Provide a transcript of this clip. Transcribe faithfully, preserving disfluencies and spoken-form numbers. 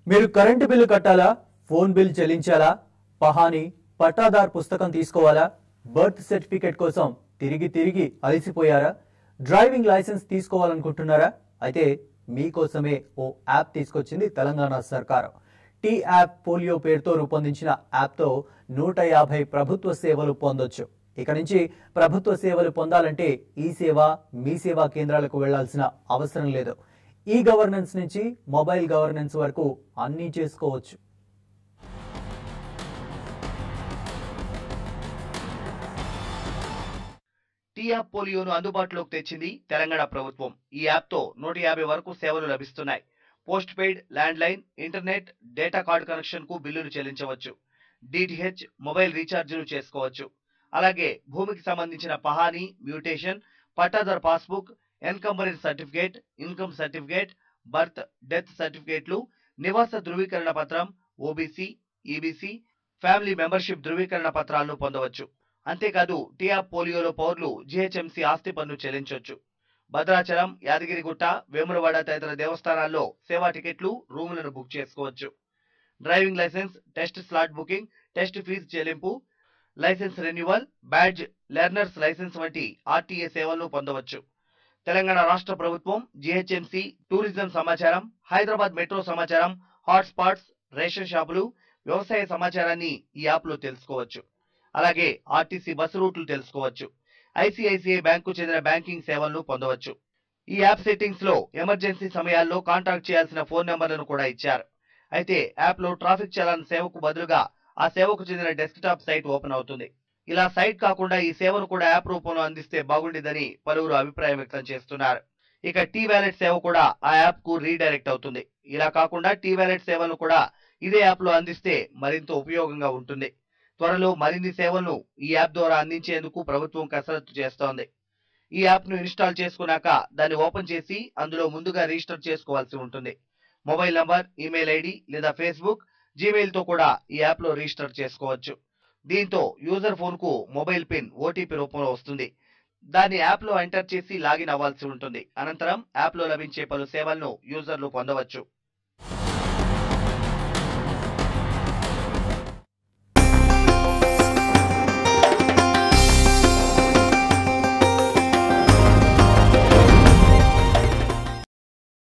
మీరు current bill కట్టాలా, phone bill చెల్లించాలా, పహాని పట్టాదార్ పుస్తకం తీసుకోవాలా, బర్త్ సర్టిఫికేట్ కోసం తిరిగి తిరిగి అలసిపోయారా, డ్రైవింగ్ లైసెన్స్ తీసుకోవాలనుకుంటున్నారా? అయితే మీకోసమే ఓ యాప్ తీసుకొచ్చింది తెలంగాణ సర్కారు. టీ యాప్ పోలియో పేరుతో రూపొందించిన యాప్తో నూట యాభై ప్రభుత్వ సేవలు పొందొచ్చు. ఇక నుంచి ప్రభుత్వ సేవలు పొందాలంటే ఈ సేవ మీ సేవా కేంద్రాలకు వెళ్లాల్సిన అవసరం లేదు. ఈ గవర్నెన్స్ నుంచి మొబైల్ గవర్నెన్స్ వరకు అన్నీ చేసుకోవచ్చు. టీ యాప్ పోలియోను అందుబాటులోకి తెచ్చింది తెలంగాణ ప్రభుత్వం. ఈ యాప్ తో నూట యాభై వరకు సేవలు లభిస్తున్నాయి. Post paid, land line, internet, data card connection కు బిల్లులు చెల్లించవచ్చు. డిటిహెచ్, మొబైల్ రీఛార్జీలు చేసుకోవచ్చు. అలాగే భూమికి సంబంధించిన పహానీ, మ్యూటేషన్, పట్టాదార్ passbook, encumbrance certificate, income certificate, birth, death సర్టిఫికేట్లు, నివాస ధృవీకరణ పత్రం, ఓబీసీ, ఈబీసీ, ఫ్యామిలీ మెంబర్షిప్ ధృవీకరణ పత్రాలను పొందవచ్చు. అంతేకాదు టీ యాప్ పోలియోలో పౌరులు జీహెచ్ఎంసీ ఆస్తి పన్ను చెల్లించవచ్చు. భద్రాచలం, యాదగిరిగుట్ట, వేములవాడ తదితర దేవస్థానాల్లో సేవా టికెట్లు, రూములను బుక్ చేసుకోవచ్చు. Driving licence, test slot booking, test fee చెల్లింపు, licence renewal, badge, learners licence వంటి ఆర్టీఏ సేవలను పొందవచ్చు. తెలంగాణ రాష్ట్ర ప్రభుత్వం, జీహెచ్ఎంసీ, టూరిజం సమాచారం, హైదరాబాద్ మెట్రో సమాచారం, హాట్స్పాట్స్, రేషన్ షాపులు, వ్యవసాయ సమాచారాన్ని ఈ యాప్ లో తెలుసుకోవచ్చు. అలాగే ఆర్టీసీ బస్సు రూట్లు తెలుసుకోవచ్చు. ఐసీఐసీఐ బ్యాంకు చెందిన బ్యాంకింగ్ సేవలను పొందవచ్చు. ఈ యాప్ సెట్టింగ్స్ లో ఎమర్జెన్సీ సమయాల్లో కాంటాక్ట్ చేయాల్సిన ఫోన్ నెంబర్లను కూడా ఇచ్చారు. అయితే యాప్ లో ట్రాఫిక్ చలాన్ సేవకు బదులుగా ఆ సేవకు చెందిన డెస్క్టాప్ సైట్ ఓపెన్ అవుతుంది. ఇలా సైట్ కాకుండా ఈ సేవను కూడా యాప్ రూపంలో అందిస్తే బాగుండేదని పలువురు అభిప్రాయం వ్యక్తం చేస్తున్నారు. ఇక టీ వ్యాలెట్ సేవ కూడా ఆ యాప్ కు రీడైరెక్ట్ అవుతుంది. ఇలా కాకుండా టీ వ్యాలెట్ సేవలను కూడా ఇదే యాప్ లో అందిస్తే మరింత ఉపయోగంగా ఉంటుంది. త్వరలో మరిన్ని సేవలను ఈ యాప్ ద్వారా అందించేందుకు ప్రభుత్వం కసరత్తు చేస్తోంది. ఈ యాప్ ను ఇన్స్టాల్ చేసుకున్నాక దాన్ని ఓపెన్ చేసి అందులో ముందుగా రిజిస్టర్ చేసుకోవాల్సి ఉంటుంది. మొబైల్ నంబర్, ఈమెయిల్ ఐడి లేదా ఫేస్బుక్, జీమెయిల్ తో కూడా ఈ యాప్ లో రిజిస్టర్ చేసుకోవచ్చు. దీంతో యూజర్ ఫోన్ కు మొబైల్ పిన్ ఓటీపీ రూపంలో వస్తుంది. దాన్ని యాప్ లో ఎంటర్ చేసి లాగిన్ అవ్వాల్సి ఉంటుంది. అనంతరం యాప్ లో లభించే పలు సేవలను యూజర్లు పొందవచ్చు.